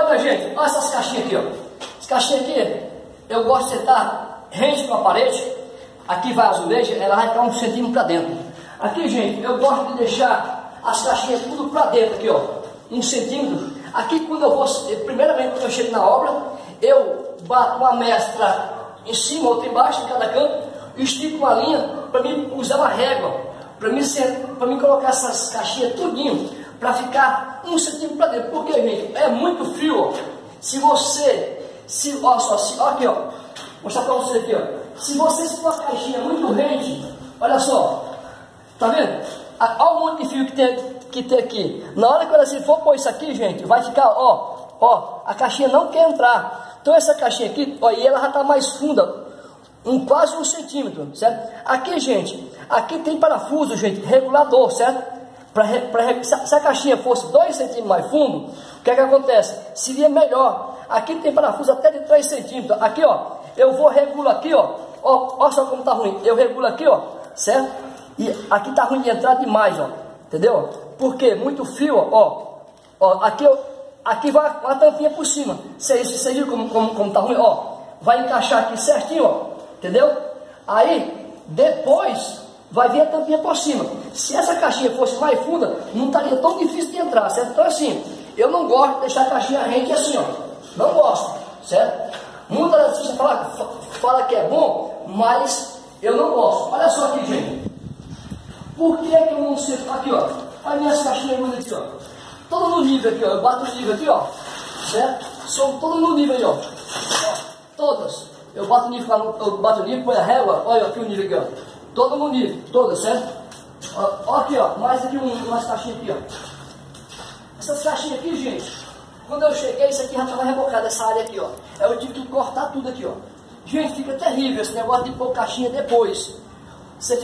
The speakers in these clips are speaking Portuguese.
minha gente, olha essas caixinhas aqui, ó. As caixinhas aqui, eu gosto de sentar rente com a parede. Aqui vai a azulejo, ela vai ficar 1 centímetro para dentro. Aqui, gente, eu gosto de deixar as caixinhas tudo para dentro aqui, ó. 1 centímetro. Aqui, quando eu vou, primeiramente, quando eu chego na obra, eu bato uma mestra em cima, outra embaixo, em cada canto, e estico uma linha para mim usar uma régua, para mim colocar essas caixinhas tudinho, para ficar 1 centímetro para dentro. Porque, gente, é muito frio, ó. Se você, ó aqui, ó, vou mostrar para vocês aqui, ó. Se vocês for uma caixinha muito rente, olha só, tá vendo? Olha o monte de fio que tem aqui. Na hora que você for pôr isso aqui, gente, vai ficar, ó, a caixinha não quer entrar. Então essa caixinha aqui, ó, e ela já está mais funda, quase 1 centímetro, certo? Aqui, gente, aqui tem parafuso, gente, regulador, certo? Se a caixinha fosse 2 centímetros mais fundo, o que é que acontece? Seria melhor. Aqui tem parafuso até de 3 centímetros. Aqui, ó, eu vou regulo aqui, ó só como tá ruim. Eu regulo aqui, ó, certo? E aqui tá ruim de entrar demais, ó, entendeu? Porque muito fio, ó, aqui vai uma tampinha por cima. Vocês viram como tá ruim, ó? Vai encaixar aqui certinho, ó, entendeu? Aí, depois, vai vir a tampinha por cima. Se essa caixinha fosse mais funda, não estaria tão difícil de entrar, certo? Então, assim, eu não gosto de deixar a caixinha rente assim, ó. Não gosto, certo? Muitas vezes você fala que é bom, mas eu não gosto. Olha só aqui, gente. Por que eu não sei? Aqui, ó. Olha minhas caixinhas aqui, ó. Todo no nível aqui, ó. Eu bato no nível aqui, ó. Certo? São todo no nível aí, ó. Todas. Eu bato no nível, põe a régua. Olha aqui o nível aqui, ó. Todo no nível, todas, certo? Ó aqui, ó. Mais aqui umas caixinhas aqui, ó. Essas caixinhas aqui, gente. Quando eu cheguei, isso aqui já estava rebocado, essa área aqui, ó. Eu tive que cortar tudo aqui, ó. Gente, fica terrível esse negócio de pôr caixinha depois. Você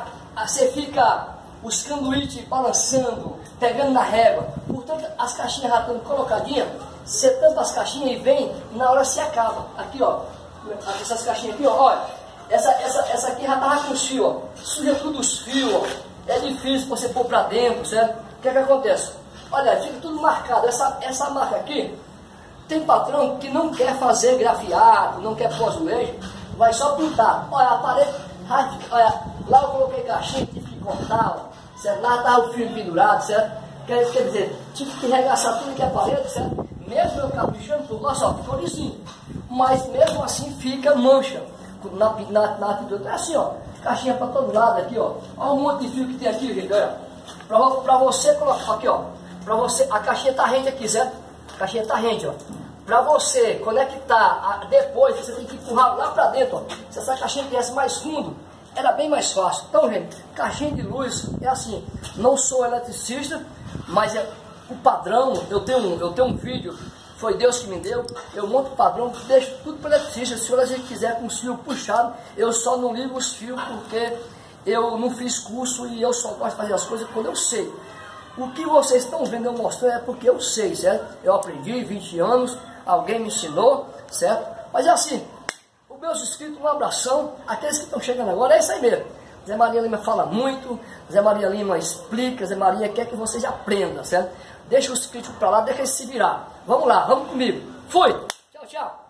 fica os canduítes balançando, pegando na régua. Portanto, as caixinhas já estão colocadinhas. Você tampa as caixinhas e vem, e na hora se acaba. Aqui, ó. Essas caixinhas aqui, ó. Olha. Essa aqui já estava com os fios, ó. Suja tudo os fios, ó. É difícil você pôr para dentro, certo? O que é que acontece? Olha, fica tudo marcado. Essa marca aqui, tem patrão que não quer fazer grafiado, não quer pôr azulejo, vai só pintar. Olha, a parede, olha, lá eu coloquei caixinha, tive que cortar, ó, certo? Lá estava o fio pendurado, certo? Quer dizer, tive que regaçar tudo que é parede, certo? Mesmo eu caprichando tudo, olha só, ficou lisinho. Mas mesmo assim fica mancha na pintura. É assim, ó, caixinha para todo lado aqui, ó. Olha o monte de fio que tem aqui, gente, olha. Para você colocar aqui, ó. Para você, a caixinha tá rente aqui, certo? A caixinha tá rente, ó. Para você conectar depois, você tem que empurrar lá para dentro, ó. Se essa caixinha tivesse mais fundo, era bem mais fácil. Então, gente, caixinha de luz é assim. Não sou eletricista, mas é o padrão. Eu tenho um vídeo, foi Deus que me deu. Eu monto o padrão, deixo tudo para eletricista. Se a gente quiser com os fios puxados, eu só não ligo os fios porque eu não fiz curso e eu só gosto de fazer as coisas quando eu sei. O que vocês estão vendo eu mostrando é porque eu sei, certo? Eu aprendi 20 anos, alguém me ensinou, certo? Mas é assim, os meus inscritos, um abração. Aqueles que estão chegando agora, é isso aí mesmo. Zé Maria Lima fala muito, Zé Maria Lima explica, Zé Maria quer que vocês aprendam, certo? Deixa os críticos para lá, deixa eles se virar. Vamos lá, vamos comigo. Fui! Tchau, tchau!